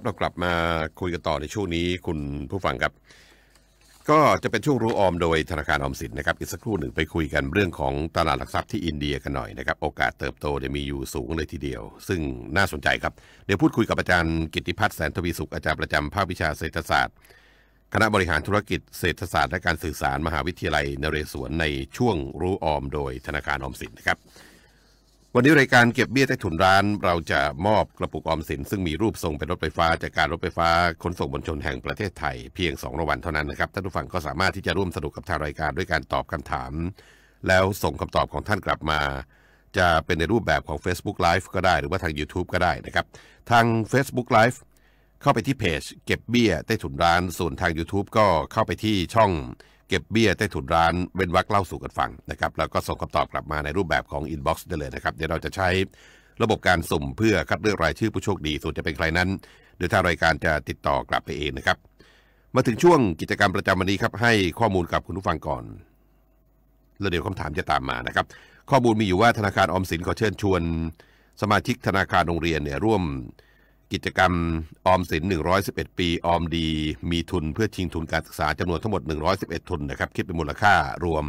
เรากลับมาคุยกันต่อในช่วงนี้คุณผู้ฟังครับก็จะเป็นช่วงรู้ออมโดยธนาคารออมสินนะครับอีกสักครู่หนึ่งไปคุยกันเรื่องของตลาดหลักทรัพย์ที่อินเดียกันหน่อยนะครับโอกาสเติบโตมีอยู่สูงเลยทีเดียวซึ่งน่าสนใจครับเดี๋ยวพูดคุยกับอาจารย์กิตติพัฒน์แสนทวีสุขอาจารย์ประจำภาควิชาเศรษฐศาสตร์คณะบริหารธุรกิจเศรษฐศาสตร์และการสื่อสารมหาวิทยาลัยนเรศวรในช่วงรู้ออมโดยธนาคารออมสินนะครับวันนี้รายการเก็บเบี้ยใต้ถุนร้านเราจะมอบกระปุกออมสินซึ่งมีรูปทรงเป็นรถไฟฟ้าจากการรถไฟฟ้าขนส่งมวลชนแห่งประเทศไทยเพียง2 รางวัลเท่านั้นนะครับท่านผู้ฟังก็สามารถที่จะร่วมสนุกกับทางรายการด้วยการตอบคำถามแล้วส่งคำตอบของท่านกลับมาจะเป็นในรูปแบบของ Facebook Live ก็ได้หรือว่าทาง YouTube ก็ได้นะครับทาง Facebook Live เข้าไปที่เพจเก็บเบี้ยใต้ถุนร้านส่วนทาง YouTube ก็เข้าไปที่ช่องเก็บเบี้ยใต้ถุนร้านเว้นวรรคเล่าสู่กันฟังนะครับแล้วก็ส่งคำตอบกลับมาในรูปแบบของ Inbox ได้เลยนะครับเดี๋ยวเราจะใช้ระบบการสุ่มเพื่อคัดเลือกรายชื่อผู้โชคดีส่วนจะเป็นใครนั้นเดี๋ยวทางรายการจะติดต่อกลับไปเองนะครับมาถึงช่วงกิจกรรมประจำวันนี้ครับให้ข้อมูลกับคุณผู้ฟังก่อนแล้วเดี๋ยวคำถามจะตามมานะครับข้อมูลมีอยู่ว่าธนาคารออมสินขอเชิญชวนสมาชิกธนาคารโรงเรียนเนี่ยร่วมกิจกรรมออมสิน111 ปีออมดีมีทุนเพื่อชิงทุนการศึกษาจำนวนทั้งหมด111ทุนนะครับคิดเป็นมูลค่ารวม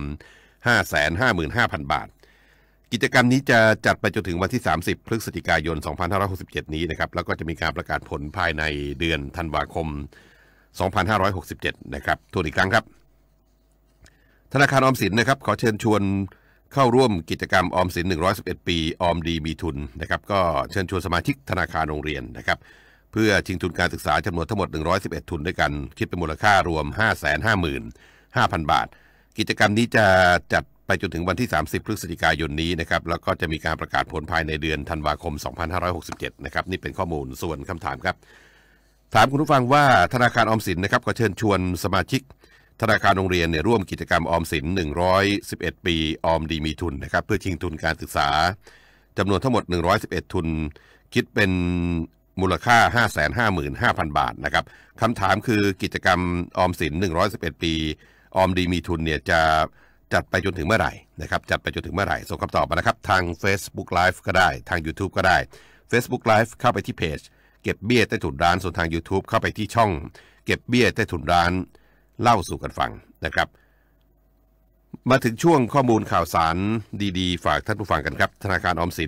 555,000 บาทกิจกรรมนี้จะจัดไปจนถึงวันที่30 พฤศจิกายน 2567 นี้นะครับแล้วก็จะมีการประกาศผลภายในเดือนธันวาคม 2567 นะครับทวนอีกครั้งครับธนาคารออมสินนะครับขอเชิญชวนเข้าร่วมกิจกรรมออมสิน111 ปีออมดีมีทุนนะครับก็เชิญชวนสมาชิกธนาคารโรงเรียนนะครับเพื่อชิงทุนการศึกษาจำนวนทั้งหมด111ทุนด้วยกันคิดเป็นมูลค่ารวม 555,000 บาทกิจกรรมนี้จะจัดไปจนถึงวันที่30 พฤศจิกายนนี้นะครับแล้วก็จะมีการประกาศผลภายในเดือนธันวาคม 2567 นะครับนี่เป็นข้อมูลส่วนคำถามครับถามคุณผู้ฟังว่าธนาคารออมสินนะครับขอเชิญชวนสมาชิกธนาคารโรงเรียนเนี่ยร่วมกิจกรรมออมสิน111 ปีออมดีมีทุนนะครับเพื่อชิงทุนการศึกษาจำนวนทั้งหมด111ทุนคิดเป็นมูลค่า 555,000 บาทนะครับคำถามคือกิจกรรมออมสิน111 ปีออมดีมีทุนเนี่ยจะจัดไปจนถึงเมื่อไหร่นะครับจัดไปจนถึงเมื่อไหร่ส่งคำตอบมานะครับทาง Facebook Live ก็ได้ทาง YouTube ก็ได้ Facebook Live เข้าไปที่เพจเก็บเบี้ยใต้ถุนร้านส่วนทาง YouTube เข้าไปที่ช่องเก็บเบี้ยใต้ถุนร้านเล่าสู่กันฟังนะครับมาถึงช่วงข้อมูลข่าวสารดีๆฝากท่านผู้ฟังกันครับธนาคารออมสิน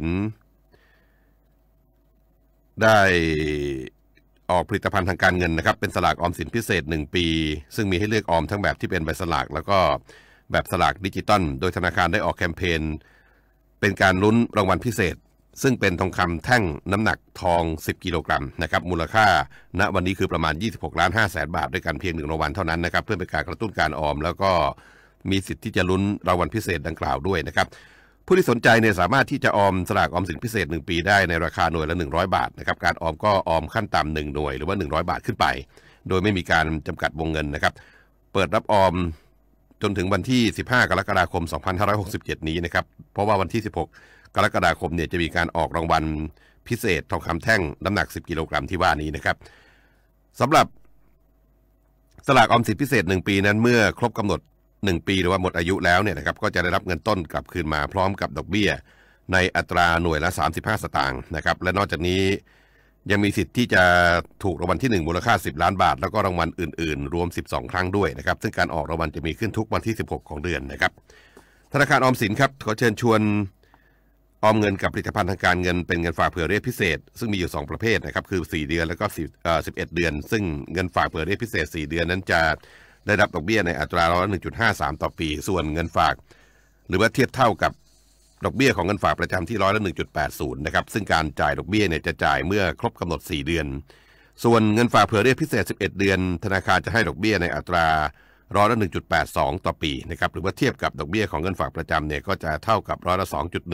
ได้ออกผลิตภัณฑ์ทางการเงินนะครับเป็นสลากออมสินพิเศษ1 ปีซึ่งมีให้เลือกออมทั้งแบบที่เป็นใบสลากแล้วก็แบบสลากดิจิตอลโดยธนาคารได้ออกแคมเปญเป็นการลุ้นรางวัลพิเศษซึ่งเป็นทองคำแท่งน้ำหนักทอง10 กิโลกรัมนะครับมูลค่าณวันนี้คือประมาณ 26,500,000 บาทด้วยกันเพียง1 รางวัลเท่านั้นนะครับเพื่อเป็นการกระตุ้นการออมแล้วก็มีสิทธิ์ที่จะลุ้นรางวัลพิเศษดังกล่าวด้วยนะครับผู้ที่สนใจเนี่ยสามารถที่จะออมสลากออมสินพิเศษ1 ปีได้ในราคาหน่วยละ100 บาทนะครับการออมก็ออมขั้นต่ำ1 หน่วยหรือว่า100 บาทขึ้นไปโดยไม่มีการจำกัดวงเงินนะครับเปิดรับออมจนถึงวันที่15 กรกฎาคม 2567 นี้นะครับเพราะว่าวันที่16 กรกฎาคมเนี่ยจะมีการออกรางวัลพิเศษทองคำแท่งน้ำหนัก10 กิโลกรัมที่ว่านี้นะครับสำหรับสลากออมสินพิเศษ1 ปีนั้นเมื่อครบกำหนด1 ปีหรือว่าหมดอายุแล้วเนี่ยนะครับก็จะได้รับเงินต้นกลับคืนมาพร้อมกับดอกเบี้ยในอัตราหน่วยละ35 สตางค์นะครับและนอกจากนี้ยังมีสิทธิ์ที่จะถูกรางวัลที่1มูลค่า10 ล้านบาทแล้วก็รางวัลอื่นๆรวม12 ครั้งด้วยนะครับซึ่งการออกรางวัลจะมีขึ้นทุกวันที่16ของเดือนนะครับธนาคารออมสินครับขอเชิญชวนออมเงินกับผลิตภัณฑ์ทางการเงินเป็นเงินฝากเผื่อเรียกพิเศษซึ่งมีอยู่2 ประเภทนะครับคือ4 เดือนแล้วก็11 เดือนซึ่งเงินฝากเผื่อเรียกพิเศษ4 เดือนนั้นจะได้รับดอกเบี้ยในอัตราร้อยละ 1.53 ต่อปีส่วนเงินฝากหรือว่าเทียบเท่ากับดอกเบี้ยของเงินฝากประจำที่ร้อยละ 1.80 นะครับซึ่งการจ่ายดอกเบี้ยเนี่ยจะจ่ายเมื่อครบกำหนด4 เดือนส่วนเงินฝากเผื่อเรียกพิเศษ11 เดือนธนาคารจะให้ดอกเบี้ยในอัตราร้อยละ 1.82 ต่อปีนะครับหรือว่าเทียบกับดอกเบี้ยของเงินฝากประจำเนี่ยก็จะเท่ากับร้อยละ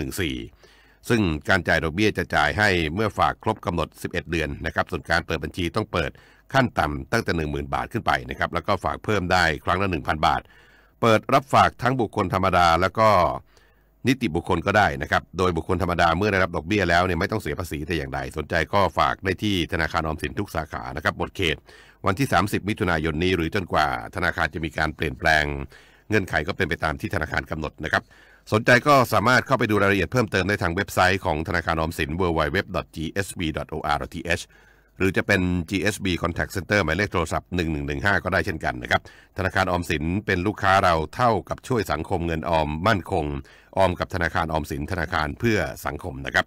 2.14 ซึ่งการจ่ายดอกเบี้ยจะจ่ายให้เมื่อฝากครบกำหนด11 เดือนนะครับส่วนการเปิดบัญชีต้องเปิดขั้นต่ำตั้งแต่ 10,000 บาทขึ้นไปนะครับแล้วก็ฝากเพิ่มได้ครั้งละ 1,000 บาทเปิดรับฝากทั้งบุคคลธรรมดาแล้วก็นิติบุคคลก็ได้นะครับโดยบุคคลธรรมดาเมื่อได้รับดอกเบี้ยแล้วเนี่ยไม่ต้องเสียภาษีแต่อย่างใดสนใจก็ฝากได้ที่ธนาคารออมสินทุกสาขานะครับหมดเขตวันที่30 มิถุนายนนี้หรือจนกว่าธนาคารจะมีการเปลี่ยนแปลงเงื่อนไขก็เป็นไปตามที่ธนาคารกำหนดนะครับสนใจก็สามารถเข้าไปดูรายละเอียดเพิ่มเติมได้ทางเว็บไซต์ของธนาคารออมสิน www.gsb.or.th หรือจะเป็น GSB Contact Center หมายเลขโทรศัพท์1115ก็ได้เช่นกันนะครับธนาคารออมสินเป็นลูกค้าเราเท่ากับช่วยสังคมเงินออมมั่นคงออมกับธนาคารออมสินธนาคารเพื่อสังคมนะครับ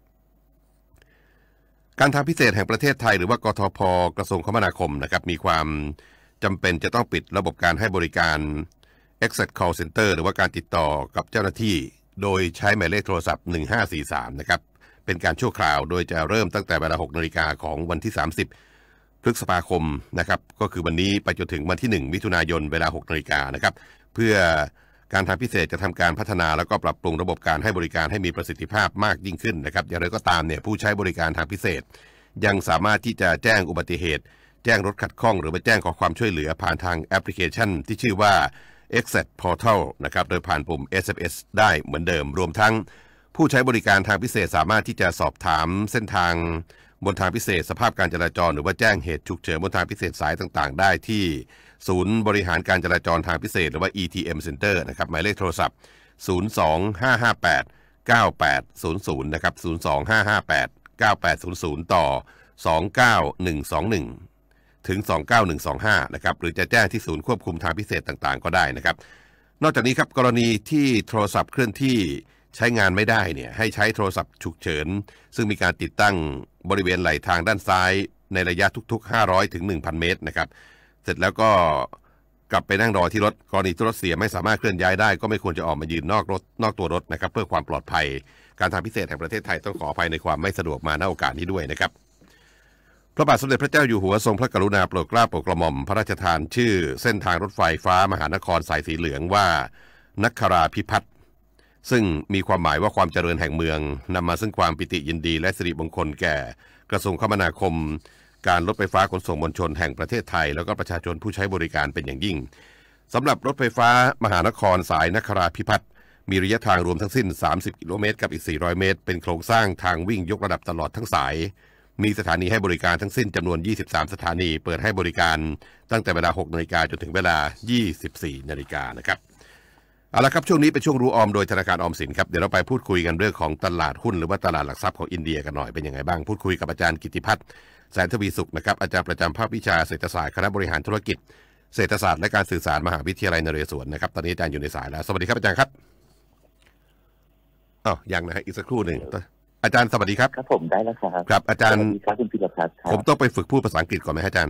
การทางพิเศษแห่งประเทศไทยหรือว่ากทพ.กระทรวงคมนาคมนะครับมีความจำเป็นจะต้องปิดระบบการให้บริการ Exit Call Center หรือว่าการติดต่อกับเจ้าหน้าที่โดยใช้หมายเลขโทรศัพท์1543นะครับเป็นการชั่วคราวโดยจะเริ่มตั้งแต่เวลา 6 นาฬิกาของวันที่ 30 พฤษภาคมนะครับก็คือวันนี้ไปจนถึงวันที่ 1 มิถุนายนเวลา 6 นาฬิกานะครับเพื่อการทางพิเศษจะทำการพัฒนาแล้วก็ปรับปรุงระบบการให้บริการให้มีประสิทธิภาพมากยิ่งขึ้นนะครับอย่างไรก็ตามเนี่ยผู้ใช้บริการทางพิเศษยังสามารถที่จะแจ้งอุบัติเหตุแจ้งรถขัดข้องหรือไปแจ้งขอความช่วยเหลือผ่านทางแอปพลิเคชันที่ชื่อว่า Exit Portal นะครับโดยผ่านปุ่ม SMS ได้เหมือนเดิมรวมทั้งผู้ใช้บริการทางพิเศษสามารถที่จะสอบถามเส้นทางบนทางพิเศษสภาพการจราจรหรือว่าแจ้งเหตุฉุกเฉินบนทางพิเศษสายต่างๆได้ที่ศูนย์บริหารการจราจรทางพิเศษหรือว่า ETM Center นะครับหมายเลขโทรศัพท์ 025589800 นะครับ 025589800 ต่อ 29121 ถึง 29125 นะครับหรือจะแจ้งที่ศูนย์ควบคุมทางพิเศษต่างๆก็ได้นะครับนอกจากนี้ครับกรณีที่โทรศัพท์เคลื่อนที่ใช้งานไม่ได้เนี่ยให้ใช้โทรศัพท์ฉุกเฉินซึ่งมีการติดตั้งบริเวณไหล่ทางด้านซ้ายในระยะทุกๆ500ถึง 1,000 เมตรนะครับเสร็จแล้วก็กลับไปนั่งรอที่รถกรณีที่รถเสียไม่สามารถเคลื่อนย้ายได้ก็ไม่ควรจะออกมายืนนอกตัวรถนะครับเพื่อความปลอดภัยการทางพิเศษแห่งประเทศไทยต้องขออภัยในความไม่สะดวกมาณโอกาสนี้ด้วยนะครับพระบาทสมเด็จพระเจ้าอยู่หัวทรงพระกรุณาโปรดเกล้าโปรดกระหม่อมพระราชทานชื่อเส้นทางรถไฟฟ้ามหานครสายสีเหลืองว่านักคราพิพัฒน์ซึ่งมีความหมายว่าความเจริญแห่งเมืองนำมาซึ่งความปิติยินดีและสิริมงคลแก่กระทรวงคมนาคมการรถไฟฟ้าขนส่งมวลชนแห่งประเทศไทยแล้วก็ประชาชนผู้ใช้บริการเป็นอย่างยิ่งสำหรับรถไฟฟ้ามหานครสายนคราพิพัฒน์มีระยะทางรวมทั้งสิ้น30 กิโลเมตรกับอีก400 เมตรเป็นโครงสร้างทางวิ่งยกระดับตลอดทั้งสายมีสถานีให้บริการทั้งสิ้นจำนวน23 สถานีเปิดให้บริการตั้งแต่เวลา 6 นาฬิกาจนถึงเวลา 24 นาฬิกานะครับเอาละครับช่วงนี้เป็นช่วงรู้ออมโดยธนาคารออมสินครับเดี๋ยวเราไปพูดคุยกันเรื่องของตลาดหุ้นหรือว่าตลาดหลักทรัพย์ของอินเดียกันหน่อยเป็นยังไงบ้างพูดคุยกับอาจารย์กิตติพัฒน์แสนทวีสุขนะครับอาจารย์ประจำภาควิชาเศรษฐศาสตร์คณะบริหารธุรกิจเศรษฐศาสตร์และการสื่อสารมหาวิทยาลัยนเรศวรนะครับตอนนี้อาจารย์อยู่ในสายแล้วสวัสดีครับอาจารย์ครับยังนะฮะอีกสักครู่หนึ่งอาจารย์สวัสดีครับครับผมได้แล้วครับครับอาจารย์สวัสดีครับคุณพิรพัฒน์ครับผมต้องไปฝึกพูดภาษาอังกฤษก่อนไหมอาจารย์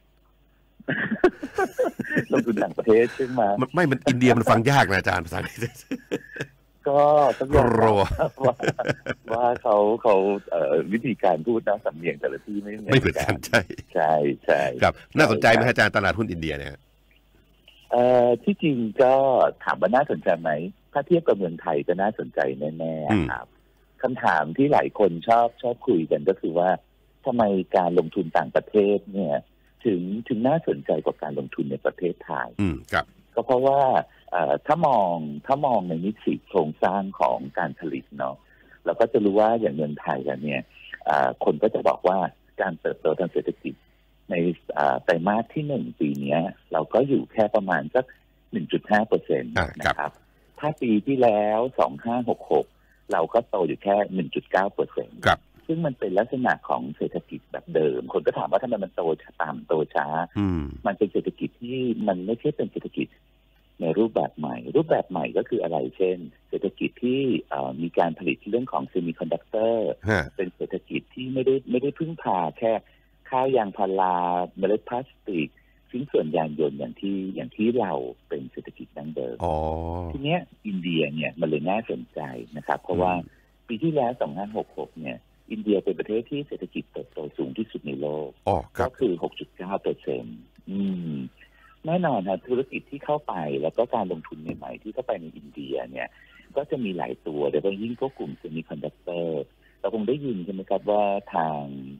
ลงทุนต่างประเทศใช่ไหมไม่มันอินเดียมันฟังยากนะอาจารย์ภาษาอังกฤษก็ต้องยอมรับว่าเขาวิธีการพูดนะสำเนียงแต่ละที่ไม่เหมือนกันใช่ครับน่าสนใจไหมอาจารย์ตลาดหุ้นอินเดียเนี่ยที่จริงก็ถามว่าน่าสนใจไหมถ้าเทียบกับเมืองไทยก็น่าสนใจแน่ๆครับคำถามที่หลายคนชอบคุยกันก็คือว่าทำไมการลงทุนต่างประเทศเนี่ยถึงน่าสนใจกว่าการลงทุนในประเทศไทยครับก็เพราะว่าถ้ามองในมิติโครงสร้างของการผลิตเนาะเราก็จะรู้ว่าอย่างเมืองไทยกันเนี่ยคนก็จะบอกว่าการเติบโตทางเศรษฐกิจในไตรมาสที่1ปีนี้เราก็อยู่แค่ประมาณสัก 1.5% นะครับถ้าปีที่แล้ว2566เราก็โตอยู่แค่ 1.9% ครับซึ่งมันเป็นลักษณะของเศรษฐกิจแบบเดิมคนก็ถามว่าทำไมมันโตช้ามันเป็นเศรษฐกิจที่มันไม่ใช่เป็นเศรษฐกิจในรูปแบบใหม่ก็คืออะไรเช่นเศรษฐกิจที่มีการผลิตเรื่องของเซมิคอนดักเตอร์เป็นเศรษฐกิจที่ไม่ได้พึ่งพาแค่ข้าวยางพาราเมล็ดพลาสติกชิ้นส่วนยานยนต์อย่างที่เราเป็นเศรษฐกิจดั้งเดิมทีเนี้ยอินเดียเนี่ยมันเลยน่าสนใจนะครับเพราะว่าปีที่แล้ว2566เนี่ยอินเดียเป็นประเทศที่เศรษฐกิจเติบโตสูงที่สุดในโลกก็คือ 6.9% แน่นอนนะธุรกิจที่เข้าไปแล้วก็การลงทุนใหม่ๆที่เข้าไปในอินเดียเนี่ยก็จะมีหลายตัวโดยเฉพาะยิ่งพวกกลุ่มเซมิคอนดักเตอร์เราคงได้ยินใช่ไหมครับว่าทาง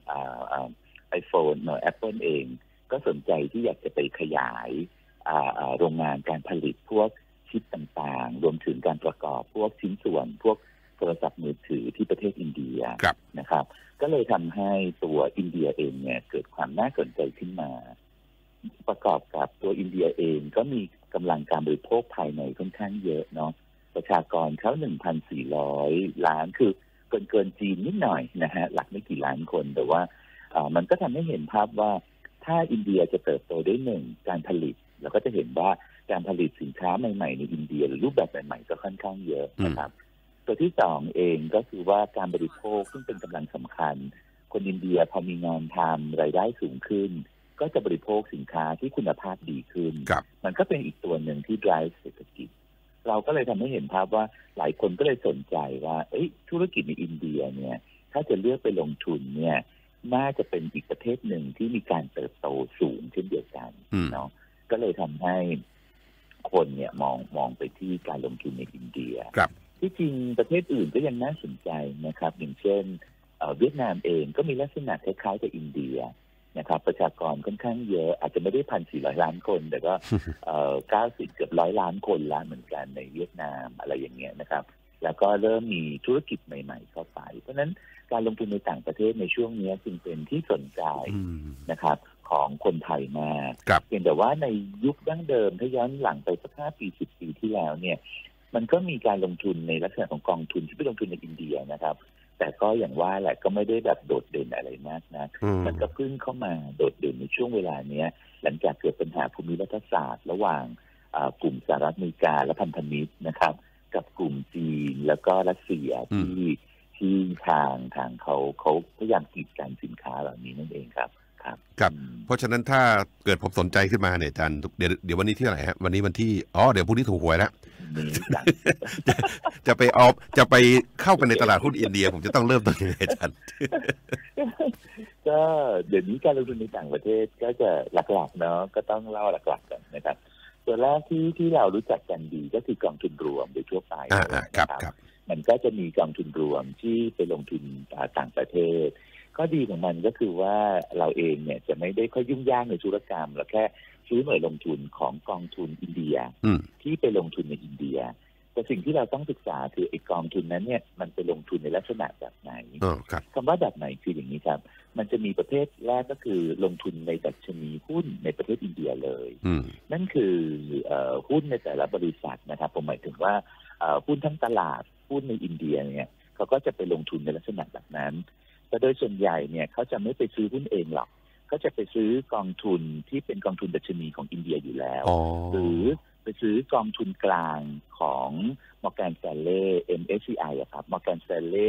iPhone เนาะ Apple เองก็สนใจที่อยากจะไปขยายโรงงานการผลิตพวกชิปต่างๆรวมถึงการประกอบพวกชิ้นส่วนพวกโทรศัพท์มือถือที่ประเทศอินเดียนะครับก็เลยทำให้ตัวอินเดียเองเนี่ยเกิดความน่าสนใจขึ้นมาประกอบกับตัวอินเดียเองก็มีกำลังการบริโภคภายในค่อนข้างเยอะเนาะประชากรเขา 1,400 ล้านคือเกินจีนนิดหน่อยนะฮะหลักไม่กี่ล้านคนแต่ว่ามันก็ทำให้เห็นภาพว่าถ้าอินเดียจะเติบโตได้หนึ่งการผลิตเราก็จะเห็นว่าการผลิตสินค้าใหม่ๆในอินเดียหรือรูปแบบใหม่ๆก็ค่อนข้างเยอะนะครับตัวที่สองเองก็คือว่าการบริโภคซึ่งเป็นกำลังสำคัญคนอินเดียพอมีงานทำรายได้สูงขึ้นก็จะบริโภคสินค้าที่คุณภาพดีขึ้นมันก็เป็นอีกตัวหนึ่งที่ drive เศรษฐกิจเราก็เลยทำให้เห็นภาพว่าหลายคนก็เลยสนใจว่าธุรกิจในอินเดียเนี่ยถ้าจะเลือกไปลงทุนเนี่ยน่าจะเป็นอีกประเทศหนึ่งที่มีการเติบโตสูงเช่นเดียวกันเนาะก็เลยทำให้คนเนี่ยมองไปที่การลงทุนในอินเดียที่จริงประเทศอื่นก็ยังน่าสนใจนะครับอย่างเช่นเวียดนามเองก็มีลักษณะคล้ายๆกับอินเดียนะครับประชากรค่อนข้างเยอะอาจจะไม่ได้1,400 ล้านคนแต่ก็90เกือบ100 ล้านคนละเหมือนกันในเวียดนามอะไรอย่างเงี้ยนะครับแล้วก็เริ่มมีธุรกิจใหม่ๆเข้าไปเพราะฉะนั้นการลงทุนในต่างประเทศในช่วงนี้จึงเป็นที่สนใจนะครับของคนไทยมากเพียงแต่ว่าในยุคดั้งเดิมถ้าย้อนหลังไปสัก5 ปี10 ปีที่แล้วเนี่ยมันก็มีการลงทุนในลักษณะของกองทุนที่ไปลงทุนในอินเดียนะครับแต่ก็อย่างว่าแหละก็ไม่ได้แบบโดดเด่นอะไรมากนะมันก็เพิ่งเข้ามาโดดเด่นในช่วงเวลาเนี้ยหลังจากเกิดปัญหาภูมิรัฐศาสตร์ระหว่างกลุ่มสหรัฐอเมริกาและพันธมิตรนะครับกับกลุ่มจีนแล้วก็รัสเซียที่ทางเขาพยายามกีดกันสินค้าเหล่านี้นั่นเองครับครับเพราะฉะนั้นถ้าเกิดผมสนใจขึ้นมาเนี่ยอาจารย์เดี๋ยววันนี้ที่ไหนฮะวันนี้วันที่เดี๋ยวพรุ่งนี้ถูกหวยแล้วจะไปเข้าไปในตลาดหุ้นอินเดียผมจะต้องเริ่มต้นยังไงอาจารย์ก็เดี๋ยวนี้การลงทุนในต่างประเทศก็จะหลักๆเนาะก็ต้องเล่าหลักๆกันนะครับตัวแรกที่เรารู้จักกันดีก็คือกองทุนรวมโดยทั่วไปครับมันก็จะมีกองทุนรวมที่ไปลงทุนต่างประเทศข้อดีของมันก็คือว่าเราเองเนี่ยจะไม่ได้ค่อยยุ่งยากในธุรกรรมเราแค่ซื้อหน่วยลงทุนของกองทุนอินเดียที่ไปลงทุนในอินเดียแต่สิ่งที่เราต้องศึกษาคือไอ้กองทุนนั้นเนี่ยมันไปลงทุนในลักษณะแบบไหนคำว่าแบบไหนคืออย่างนี้ครับมันจะมีประเภทแรกก็คือลงทุนในดัชนีหุ้นในประเทศอินเดียเลยนั่นคือหุ้นในแต่ละบริษัทนะครับผมหมายถึงว่าหุ้นทั้งตลาดหุ้นในอินเดียเนี่ยเขาก็จะไปลงทุนในลักษณะแบบนั้นแต่โดยส่วนใหญ่เนี่ยเขาจะไม่ไปซื้อหุ้นเองหรอกเขาจะไปซื้อกองทุนที่เป็นกองทุนดัชนีของอินเดียอยู่แล้วหรือไปซื้อกองทุนกลางของ Morgan Stanley MSCI ครับ Morgan Stanley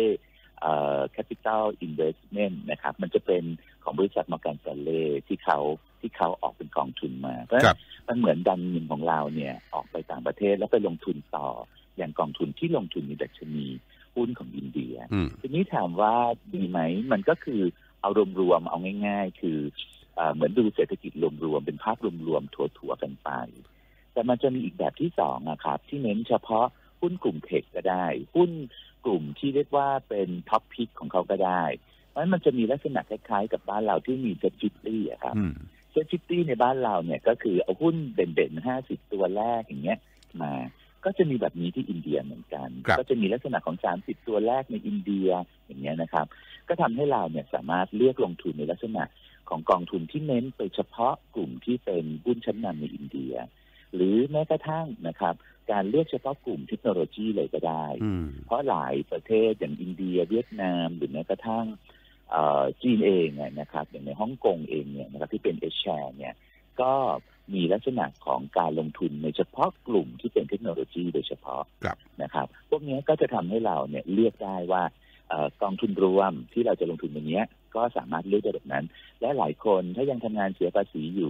Capital Investment นะครับมันจะเป็นของบริษัท Morgan Stanley ที่เขาออกเป็นกองทุนมาเพราะฉะนั้นมันเหมือนดันเงินของเราเนี่ยออกไปต่างประเทศแล้วไปลงทุนต่ออย่างกองทุนที่ลงทุนในดัชนีหุ้นของอินเดียทีนี้ถามว่าดีไหมมันก็คือเอารวมๆเอาง่ายๆคือเหมือนดูเศรษฐกิจรวมๆเป็นภาพรวมๆถั่วๆกันไปแต่มันจะมีอีกแบบที่สองนะครับที่เน้นเฉพาะหุ้นกลุ่มเทคก็ได้หุ้นกลุ่มที่เรียกว่าเป็นท็อปพิกของเขาก็ได้เพราะมันจะมีลักษณะคล้ายๆกับบ้านเราที่มีเซ็ตฟิฟตี้ครับเซ็ตฟิฟตี้ในบ้านเราเนี่ยก็คือเอาหุ้นเด่นๆ50 ตัวแรกอย่างเงี้ยมาก็จะมีแบบนี้ที่อินเดียเหมือนกันก็จะมีลักษณะของ30 ตัวแรกในอินเดียอย่างเงี้ยนะครับก็ทำให้เราเนี่ยสามารถเลือกลงทุนในลักษณะของกองทุนที่เน้นไปเฉพาะกลุ่มที่เป็นหุ้นชั้นนำในอินเดียหรือแม้กระทั่งนะครับการเลือกเฉพาะกลุ่มเทคโนโลยีเลยก็ได้เพราะหลายประเทศอย่างอินเดียเวียดนามหรือแม้กระทั่งจีนเองนะครับอย่างในฮ่องกงเองเนี่ยนะครับที่เป็นเอชแชร์เนี่ยก็มีลักษณะของการลงทุนในเฉพาะกลุ่มที่เป็นเทคโนโลยีโดยเฉพาะนะครับพวกนี้ก็จะทำให้เราเนี่ยเลือกได้ว่ากองทุนรวมที่เราจะลงทุนในนี้ก็สามารถเลือกได้แบบนั้นและหลายคนถ้ายังทำงานเสียภาษีอยู่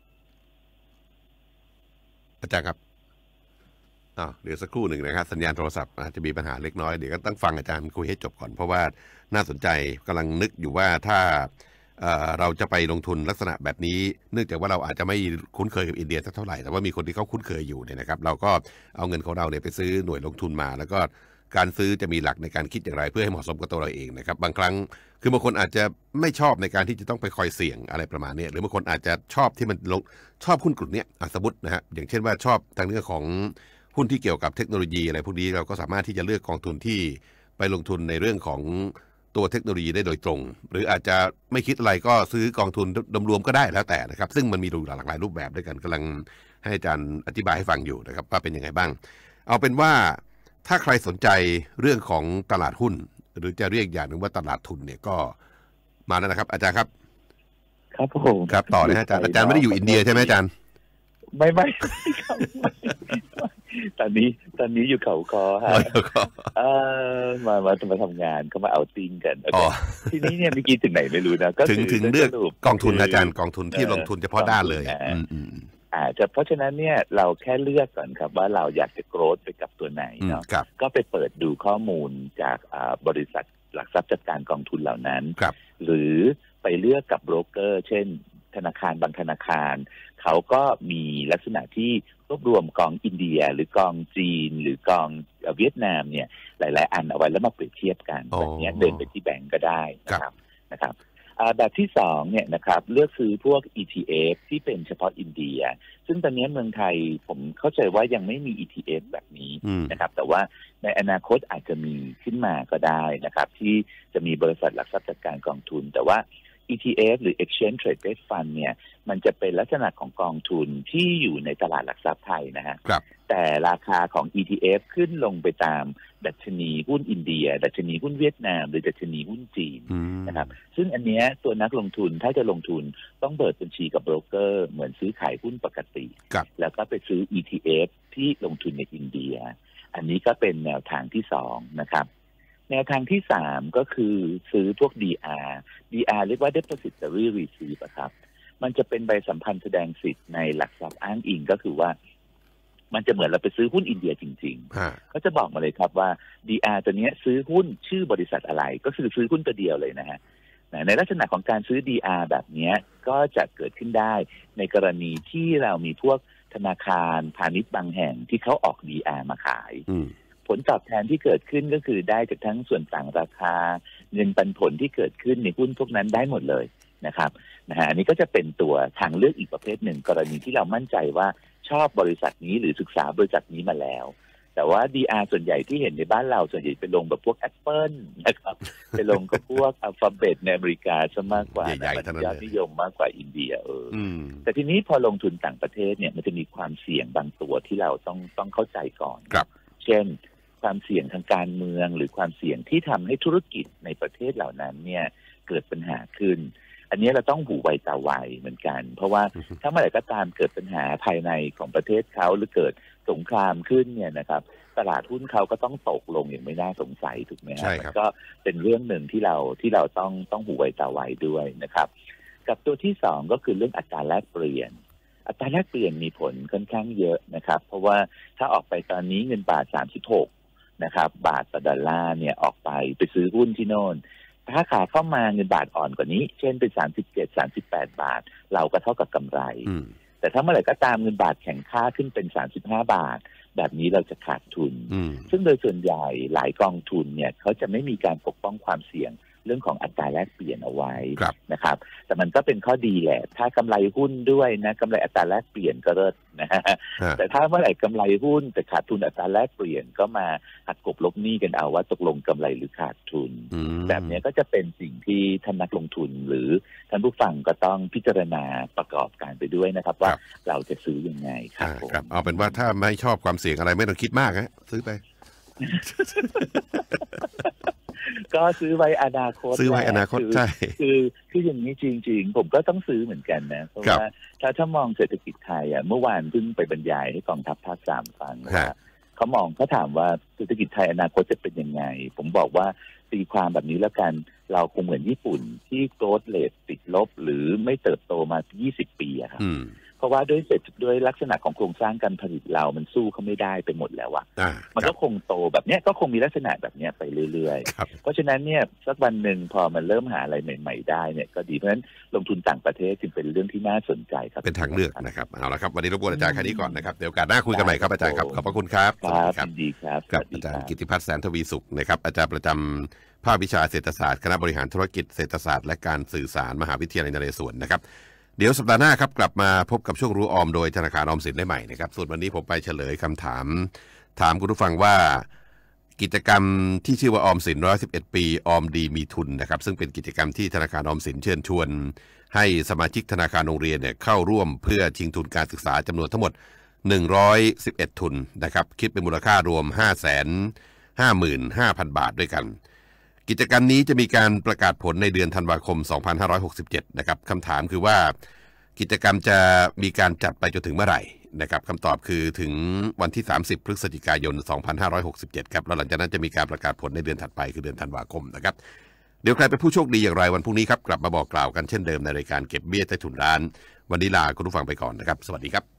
อาจารย์ครับเดี๋ยวสักครู่หนึ่งนะครับสัญญาณโทรศัพท์จะมีปัญหาเล็กน้อยเดี๋ยวก็ต้องฟังอาจารย์คุยให้จบก่อนเพราะว่าน่าสนใจกำลังนึกอยู่ว่าถ้าเราจะไปลงทุนลักษณะแบบนี้เนื่องจากว่าเราอาจจะไม่คุ้นเคยกับอินเดียสักเท่าไหร่แต่ว่ามีคนที่เขาคุ้นเคยอยู่เนี่ยนะครับเราก็เอาเงินของเราเนี่ยไปซื้อหน่วยลงทุนมาแล้วก็การซื้อจะมีหลักในการคิดอย่างไรเพื่อให้เหมาะสมกับตัวเราเองนะครับบางครั้งคือบางคนอาจจะไม่ชอบในการที่จะต้องไปคอยเสี่ยงอะไรประมาณนี้หรือบางคนอาจจะชอบที่มันชอบหุ้นกลุ่มนี้สมมตินะฮะอย่างเช่นว่าชอบทางเรื่องของหุ้นที่เกี่ยวกับเทคโนโลยีอะไรพวกนี้เราก็สามารถที่จะเลือกกองทุนที่ไปลงทุนในเรื่องของตัวเทคโนโลยีได้โดยตรงหรืออาจจะไม่คิดอะไรก็ซื้อกองทุนรวมๆก็ได้แล้วแต่นะครับซึ่งมันมีหลากหลายรูปแบบด้วยกันกำลังให้อาจารย์อธิบายให้ฟังอยู่นะครับว่าเป็นยังไงบ้างเอาเป็นว่าถ้าใครสนใจเรื่องของตลาดหุ้นหรือจะเรียกอย่างหนึ่งว่าตลาดทุนเนี่ยก็มาแล้วนะครับอาจารย์ครับครับผมครับต่อนะฮะอาจารย์ไม่ได้อยู่อินเดียใช่ไหมอาจารย์ไม่ตอนนี้อยู่เขาคอฮะมาทำงานก็มาเอาติ้งกันทีนี้เนี่ยเมื่อกี้ถึงไหนไม่รู้นะก็ถึงเรื่องกองทุนอาจารย์กองทุนที่ลงทุนเฉพาะด้านเลยเพราะฉะนั้นเนี่ยเราแค่เลือกก่อนครับว่าเราอยากจะโกรธไปกับตัวไหนเนาะก็ไปเปิดดูข้อมูลจากบริษัทหลักทรัพย์จัดการกองทุนเหล่านั้นหรือไปเลือกกับโบรกเกอร์เช่นธนาคารบางธนาคารเขาก็มีลักษณะที่รวบรวมกองอินเดียหรือกองจีนหรือกองเวียดนามเนี่ยหลายๆอันเอาไว้แล้วมาเปรียบเทียบกันแบบนี้เดินไปที่แบงก์ก็ได้นะครับแบบที่สองเนี่ยนะครับเลือกซื้อพวก ETF ที่เป็นเฉพาะอินเดียซึ่งตอนนี้เมืองไทยผมเข้าใจว่ายังไม่มี ETF แบบนี้นะครับแต่ว่าในอนาคตอาจจะมีขึ้นมาก็ได้นะครับที่จะมีบริษัทหลักทรัพย์จัดการกองทุนแต่ว่า ETF หรือ Exchange Traded Fund เนี่ยมันจะเป็นลักษณะของกองทุนที่อยู่ในตลาดหลักทรัพย์ไทยนะฮะแต่ราคาของ ETF ขึ้นลงไปตามดัชนีหุ้นอินเดียดัชนีหุ้นเวียดนามหรือดัชนีหุ้นจีนนะครับซึ่งอันเนี้ยตัวนักลงทุนถ้าจะลงทุนต้องเปิดบัญชีกับโบรกเกอร์เหมือนซื้อขายหุ้นปกติแล้วก็ไปซื้อ ETF ที่ลงทุนในอินเดียอันนี้ก็เป็นแนวทางที่สองนะครับแนวทางที่สามก็คือซื้อพวก DR เรียกว่า Depository Receipt ครับมันจะเป็นใบสัมพันธ์แสดงสิทธิ์ในหลักทรัพย์อ้างอิงก็คือว่ามันจะเหมือนเราไปซื้อหุ้นอินเดียจริงๆเขาจะบอกมาเลยครับว่า DR ตัวนี้ซื้อหุ้นชื่อบริษัทอะไรก็คือซื้อหุ้นตัวเดียวเลยนะฮะในลักษณะของการซื้อ DR แบบนี้ก็จะเกิดขึ้นได้ในกรณีที่เรามีพวกธนาคารพาณิชย์บางแห่งที่เขาออก DR มาขายผลตอบแทนที่เกิดขึ้นก็คือได้จากทั้งส่วนต่างราคาเงินปันผลที่เกิดขึ้นในหุ้นพวกนั้นได้หมดเลยนะครับอันนี้ก็จะเป็นตัวทางเลือกอีกประเภทหนึ่งกรณีที่เรามั่นใจว่าชอบบริษัทนี้หรือศึกษาบริษัทนี้มาแล้วแต่ว่า DR ส่วนใหญ่ที่เห็นในบ้านเราส่วนใหญ่ไปลงแบบพวก Apple นะครับไปลงกับพวก Alphabet ในอเมริกาซะมากกว่ามันยอดนิยมมากกว่าอินเดียแต่ทีนี้พอลงทุนต่างประเทศเนี่ยมันจะมีความเสี่ยงบางตัวที่เราต้องเข้าใจก่อนเช่นความเสี่ยงทางการเมืองหรือความเสี่ยงที่ทำให้ธุรกิจในประเทศเหล่านั้นเนี่ยเกิดปัญหาขึ้นอันนี้เราต้องหูไวตาไวเหมือนกันเพราะว่าถ้าเมื่อไหร่ก็ตามเกิดปัญหาภายในของประเทศเขาหรือเกิดสงครามขึ้นเนี่ยนะครับตลาดหุ้นเขาก็ต้องตกลงอย่างไม่น่าสงสัยถูกไหมครับมันก็เป็นเรื่องหนึ่งที่เราต้องหูไวตาไวด้วยนะครับกับตัวที่สองก็คือเรื่องอัตราแลกเปลี่ยนอัตราแลกเปลี่ยนมีผลค่อนข้างเยอะนะครับเพราะว่าถ้าออกไปตอนนี้เงินบาท36นะครับบาทต่อดอลลาร์เนี่ยออกไปซื้อหุ้นที่โน่นถ้าขาเข้ามาเงินบาทอ่อนกว่านี้เช่นเป็น37-38 บาทเราก็เท่ากับกำไรแต่ถ้าเมื่อไหร่ก็ตามเงินบาทแข็งค่าขึ้นเป็น35 บาทแบบนี้เราจะขาดทุนซึ่งโดยส่วนใหญ่หลายกองทุนเนี่ยเขาจะไม่มีการปกป้องความเสี่ยงเรื่องของอัตราแลกเปลี่ยนเอาไว้นะครับแต่มันก็เป็นข้อดีแหละถ้ากำไรหุ้นด้วยนะกำไรอัตราแลกเปลี่ยนก็เลิศนะฮะแต่ถ้าเมื่อไหร่กำไรหุ้นแต่ขาดทุนอัตราแลกเปลี่ยนก็มาหักกบลบหนี้กันเอาว่าตกลงกำไรหรือขาดทุนแบบนี้ก็จะเป็นสิ่งที่ท่านนักลงทุนหรือท่านผู้ฟังก็ต้องพิจารณาประกอบการไปด้วยนะครับว่าเราจะซื้อยังไงครับเอาเป็นว่าถ้าไม่ชอบความเสี่ยงอะไรไม่ต้องคิดมากฮะซื้อไปก็ซื้อไว้อนาคตใช่คืออย่างนี้จริงๆผมก็ต้องซื้อเหมือนกันนะเพราะว่าถ้ามองเศรษฐกิจไทยเมื่อวานเพิ่งไปบรรยายให้กองทัพภาค3ฟังว่าเขาถามว่าเศรษฐกิจไทยอนาคตจะเป็นยังไงผมบอกว่าตีความแบบนี้แล้วกันเราคงเหมือนญี่ปุ่นที่โกรทเรทติดลบหรือไม่เติบโตมา20 ปีครับเพราะว่าด้วยลักษณะของโครงสร้างการผลิตเรามันสู้เขาไม่ได้ไปหมดแล้วมันก็คงโตแบบนี้ก็คงมีลักษณะแบบนี้ไปเรื่อยๆเพราะฉะนั้นเนี่ยสักวันหนึ่งพอมันเริ่มหาอะไรใหม่ๆได้เนี่ยก็ดีเพราะฉะนั้นลงทุนต่างประเทศจึงเป็นเรื่องที่น่าสนใจครับเป็นทางเลือกนะครับเอาละครับวันนี้รบกวนอาจารย์แค่นี้ก่อนนะครับเดี๋ยวโอกาสหน้าคุยกันใหม่ครับอาจารย์ครับขอบพระคุณครับดีครับกับอาจารย์กิตติพัฒน์แสนทวีสุขนะครับอาจารย์ประจำภาควิชาเศรษฐศาสตร์คณะบริหารธุรกิจเศรษฐศาสตร์และการสื่อสารมหาวิทยาลัยนเรศวรนะครับเดี๋ยวสัปดาห์หน้าครับกลับมาพบกับช่วงรู้ออมโดยธนาคารออมสินได้ใหม่นะครับส่วนวันนี้ผมไปเฉลยคำถามคุณผู้ฟังว่ากิจกรรมที่ชื่อว่าออมสิน111 ปีออมดีมีทุนนะครับซึ่งเป็นกิจกรรมที่ธนาคารออมสินเชิญชวนให้สมาชิกธนาคารโรงเรียนเนี่ยเข้าร่วมเพื่อชิงทุนการศึกษาจำนวนทั้งหมด111 ทุนนะครับคิดเป็นมูลค่ารวม555,000 บาทด้วยกันกิจกรรมนี้จะมีการประกาศผลในเดือนธันวาคม 2567 นะครับคำถามคือว่ากิจกรรมจะมีการจัดไปจนถึงเมื่อไหร่นะครับคำตอบคือถึงวันที่ 30 พฤศจิกายน 2567 ครับแล้วหลังจากนั้นจะมีการประกาศผลในเดือนถัดไปคือเดือนธันวาคมนะครับเดี๋ยวใครเป็นผู้โชคดีอย่างไรวันพรุ่งนี้ครับกลับมาบอกกล่าวกันเช่นเดิมในรายการเก็บเบี้ยใต้ถุนร้านวันนี้ลาคุณผู้ฟังไปก่อนนะครับสวัสดีครับ